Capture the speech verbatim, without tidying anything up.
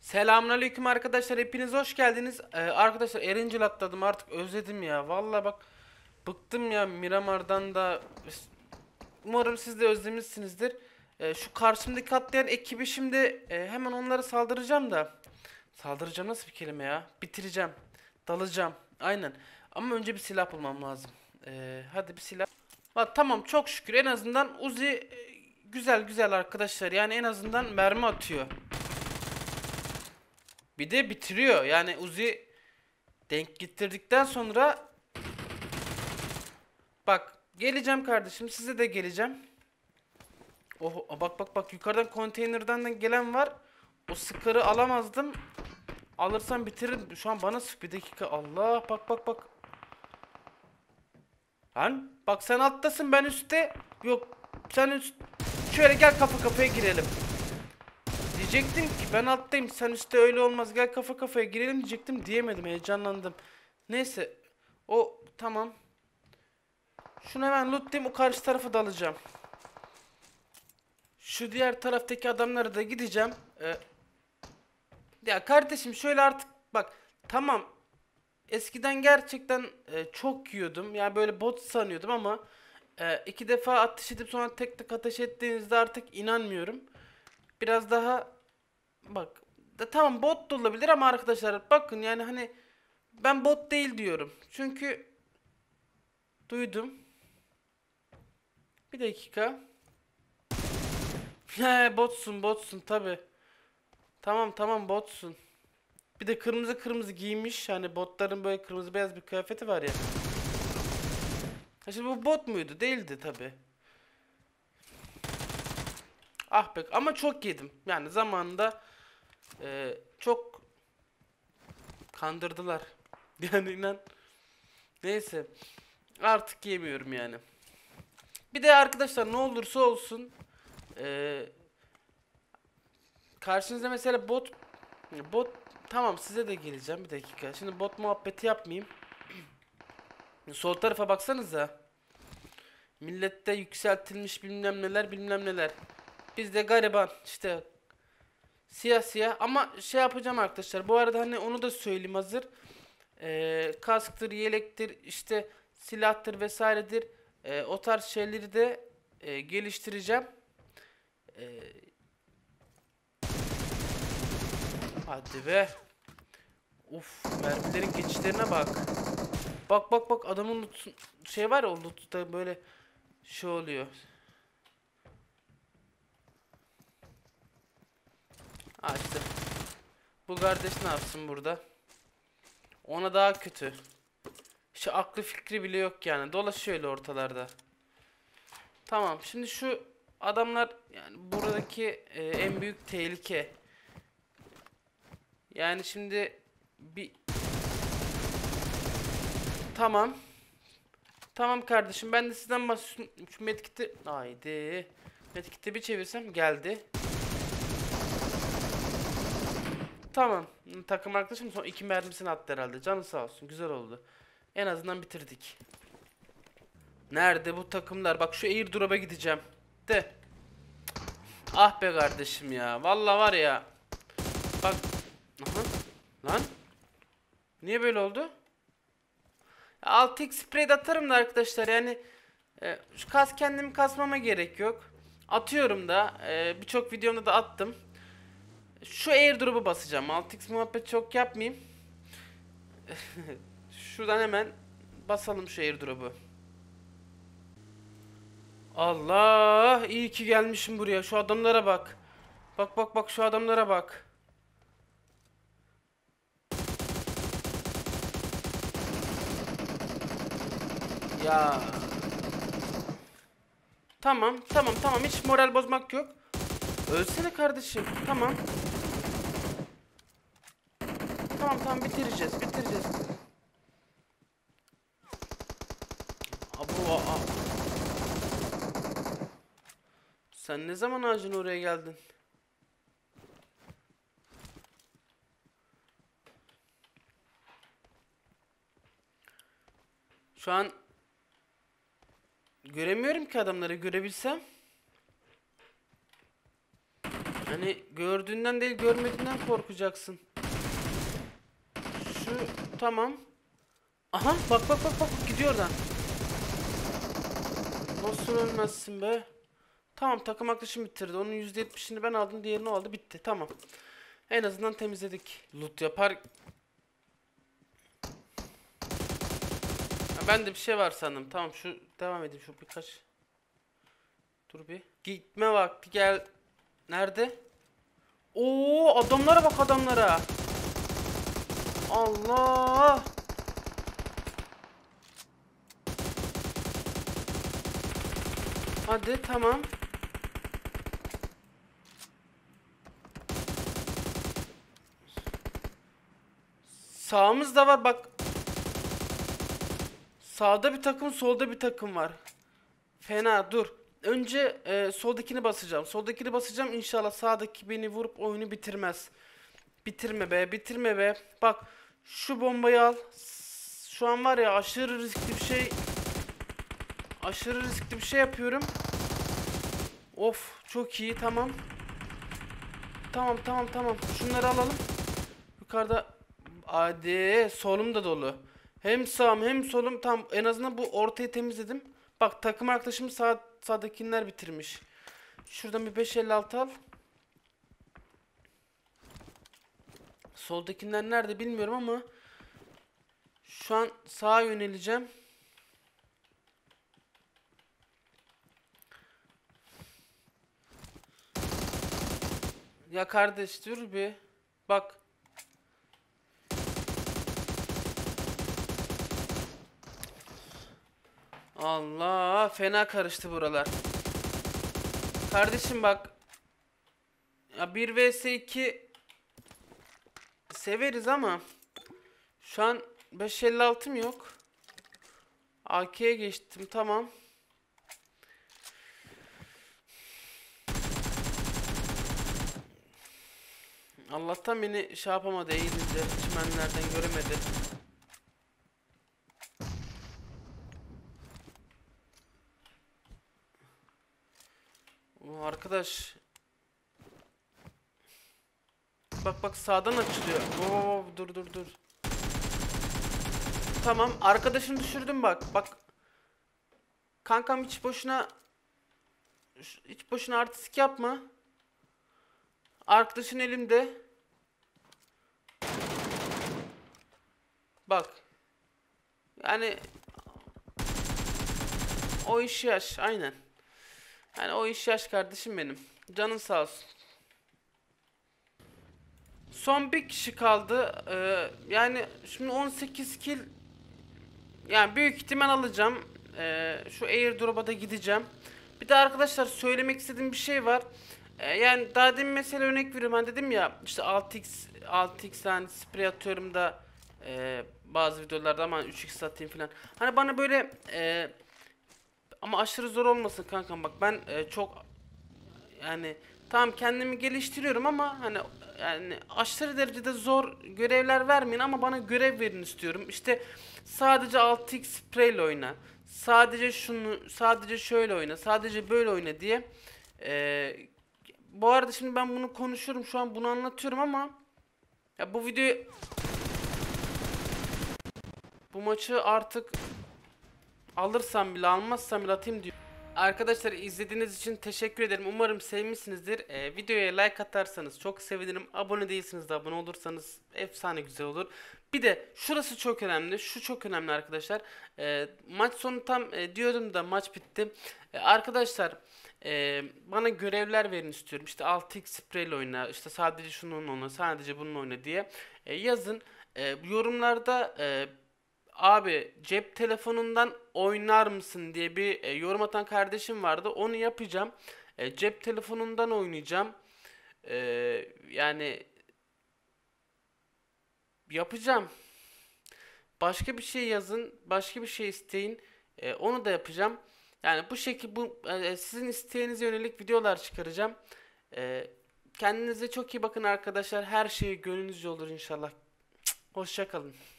Selamünaleyküm arkadaşlar, hepiniz hoş geldiniz. Ee, arkadaşlar Erencil atladım, artık özledim ya. Vallahi bak, bıktım ya Miramar'dan da. Umarım siz de özlemişsinizdir. Ee, şu karşımdaki atlayan ekibi şimdi e, hemen onlara saldıracağım da. Saldıracağım nasıl bir kelime ya? Bitireceğim. Dalacağım. Aynen. Ama önce bir silah bulmam lazım. Ee, hadi bir silah. Ha, tamam, çok şükür en azından Uzi e, güzel güzel arkadaşlar. Yani en azından mermi atıyor. Bir de bitiriyor. Yani Uzi denk getirdikten sonra bak, geleceğim kardeşim, size de geleceğim. Oh, bak bak bak, yukarıdan konteynerden de gelen var. O sıkarı alamazdım. Alırsam bitiririm. Şu an bana sık, bir dakika. Allah, bak bak bak. Lan bak, sen alttasın, ben üstte. Yok, sen üst. Şöyle gel, kafa kafaya girelim. Diyecektim ki ben alttayım, sen üstte, öyle olmaz, gel kafa kafaya girelim diyecektim, diyemedim, heyecanlandım. Neyse, o tamam. Şunu hemen lootlayayım, o karşı tarafa dalacağım. Şu diğer taraftaki adamlara da gideceğim. Ee, ya kardeşim şöyle artık bak, tamam. Eskiden gerçekten e, çok yiyordum. Yani böyle bot sanıyordum ama e, iki defa ateş edip sonra tek tek ateş ettiğinizde artık inanmıyorum. Biraz daha bak, da, tamam bot da olabilir ama arkadaşlar bakın, yani hani ben bot değil diyorum. Çünkü duydum. Bir dakika. He, botsun botsun tabi. Tamam tamam, botsun. Bir de kırmızı kırmızı giymiş. Hani botların böyle kırmızı beyaz bir kıyafeti var ya. Ha, şimdi bu bot muydu? Değildi tabi. Ah be, ama çok yedim. Yani zamanında e, çok kandırdılar. Yani inan. Neyse. Artık yemiyorum yani. Bir de arkadaşlar, ne olursa olsun e, karşınızda mesela bot bot tamam, size de geleceğim, bir dakika. Şimdi bot muhabbeti yapmayayım. Sol tarafa baksanıza. Millette yükseltilmiş bilmem neler bilmem neler. Bizde gariban işte, siyah siyah. Ama şey yapacağım arkadaşlar, bu arada hani onu da söyleyeyim hazır. Ee, kasktır, yelektir, işte silahtır vesairedir. Ee, o tarz şeyleri de e, geliştireceğim. Ee, hadi be. Uf, mermilerin geçişlerine bak. Bak bak bak, adamın loot, şey var ya, o lootta böyle şey oluyor. Ha işte. Bu kardeş ne yapsın burada? Ona daha kötü. Şu aklı fikri bile yok yani. Dolaşıyor öyle ortalarda. Tamam. Şimdi şu adamlar, yani buradaki e, en büyük tehlike. Yani şimdi bir tamam. Tamam kardeşim, ben de sizden bahsediyorum. Şu medkit'i, haydi. Medkit'i bir çevirsem geldi. Tamam. Takım arkadaşım son iki mermisini attı herhalde. Canı sağ olsun. Güzel oldu. En azından bitirdik. Nerede bu takımlar? Bak, şu airdrop'a gideceğim. De. Ah be kardeşim ya. Vallahi var ya. Bak. Aha. Lan. Niye böyle oldu? altı x sprey de atarım da arkadaşlar, yani e, şu kas kendimi kasmama gerek yok. Atıyorum da e, birçok videomda da attım. Şu airdrop'u basacağım. altı x muhabbet çok yapmayayım. Şuradan hemen basalım şu airdrop'u. Allah, iyi ki gelmişim buraya. Şu adamlara bak. Bak bak bak, şu adamlara bak. Ya. Tamam tamam tamam, hiç moral bozmak yok. Ölsene kardeşim. Tamam. Tamam tamam, bitireceğiz bitireceğiz. Abu aa. Sen ne zaman ağacın oraya geldin? Şu an göremiyorum ki adamları, görebilsem. Hani gördüğünden değil görmediğinden korkacaksın. Şu tamam. Aha bak bak bak bak gidiyor oradan. Nasıl ölmezsin be? Tamam takım arkadaşım bitirdi. Onun yüzde yetmişini ben aldım, diğerini o aldı, bitti. Tamam. En azından temizledik. Loot yapar. Ha, ben de bir şey var sandım. Tamam şu devam edeyim şu birkaç. Dur bir. Gitme vakti gel. Nerede? Oo adamlara bak adamlara. Allah. Hadi tamam. Sağımızda var bak. Sağda bir takım, solda bir takım var. Fena dur. Önce e, soldakini basacağım. Soldakini basacağım, inşallah sağdaki beni vurup oyunu bitirmez. Bitirme be, bitirme be. Bak şu bombayı al. S- Şu an var ya aşırı riskli bir şey. Aşırı riskli bir şey yapıyorum. Of çok iyi, tamam. Tamam tamam tamam. Şunları alalım. Yukarıda. Hadi solum da dolu. Hem sağım hem solum tam, en azından bu ortayı temizledim. Bak takım arkadaşım sağ, sağdakiler bitirmiş. Şuradan bir beş elli altı al. Soldakiler nerede bilmiyorum ama şu an sağa yöneleceğim. Ya kardeş dur bir. Bak. Allah fena karıştı buralar. Kardeşim bak. Ya bir vs iki severiz ama şu an beş elli altım yok. A K'ye geçtim, tamam. Allah'tan beni şey yapamadı, eğildi. Çimenlerden göremedi. O arkadaş. Bak bak sağdan açılıyor. Oo dur dur dur. Tamam arkadaşını düşürdüm bak. Bak. Kankam hiç boşuna hiç boşuna artistik yapma. Arkadaşın elimde. Bak. Yani o iş yaş aynen. Yani o iş yaş kardeşim benim. Canın sağ olsun. Son bir kişi kaldı. Ee, yani şimdi on sekiz kill. Yani büyük ihtimal alacağım. Ee, şu airdrop'a da gideceğim. Bir de arkadaşlar söylemek istediğim bir şey var. Ee, yani daha demin mesela örnek veriyorum. Ben dedim ya işte altı x altı x yani sprey atıyorum da e, bazı videolarda ama üç x atayım falan. Hani bana böyle e, ama aşırı zor olmasın kankam, bak ben e, çok yani tamam kendimi geliştiriyorum ama hani yani aşırı derecede zor görevler vermeyin ama bana görev verin istiyorum. İşte sadece altı x spreyle oyna. Sadece şunu, sadece şöyle oyna, sadece böyle oyna diye. Ee, Bu arada şimdi ben bunu konuşuyorum, şu an bunu anlatıyorum ama ya bu videoyu, bu maçı artık alırsam bile almazsam bile atayım diyor. Arkadaşlar izlediğiniz için teşekkür ederim. Umarım sevmişsinizdir. Ee, videoya like atarsanız çok sevinirim. Abone değilsiniz de abone olursanız efsane güzel olur. Bir de şurası çok önemli. Şu çok önemli arkadaşlar. Ee, maç sonu tam e, diyordum da maç bitti. Ee, arkadaşlar e, bana görevler verin istiyorum. İşte altı x spreyle oyna. İşte sadece şunun oyna. Sadece bunun oyna diye. E, yazın. E, yorumlarda e, abi cep telefonundan oynar mısın diye bir e, yorum atan kardeşim vardı. Onu yapacağım. E, cep telefonundan oynayacağım. E, Yani yapacağım. Başka bir şey yazın, başka bir şey isteyin. E, onu da yapacağım. Yani bu şekilde bu e, sizin isteğinize yönelik videolar çıkaracağım. E, Kendinize çok iyi bakın arkadaşlar. Her şey gönlünüzce olur inşallah. Hoşça kalın.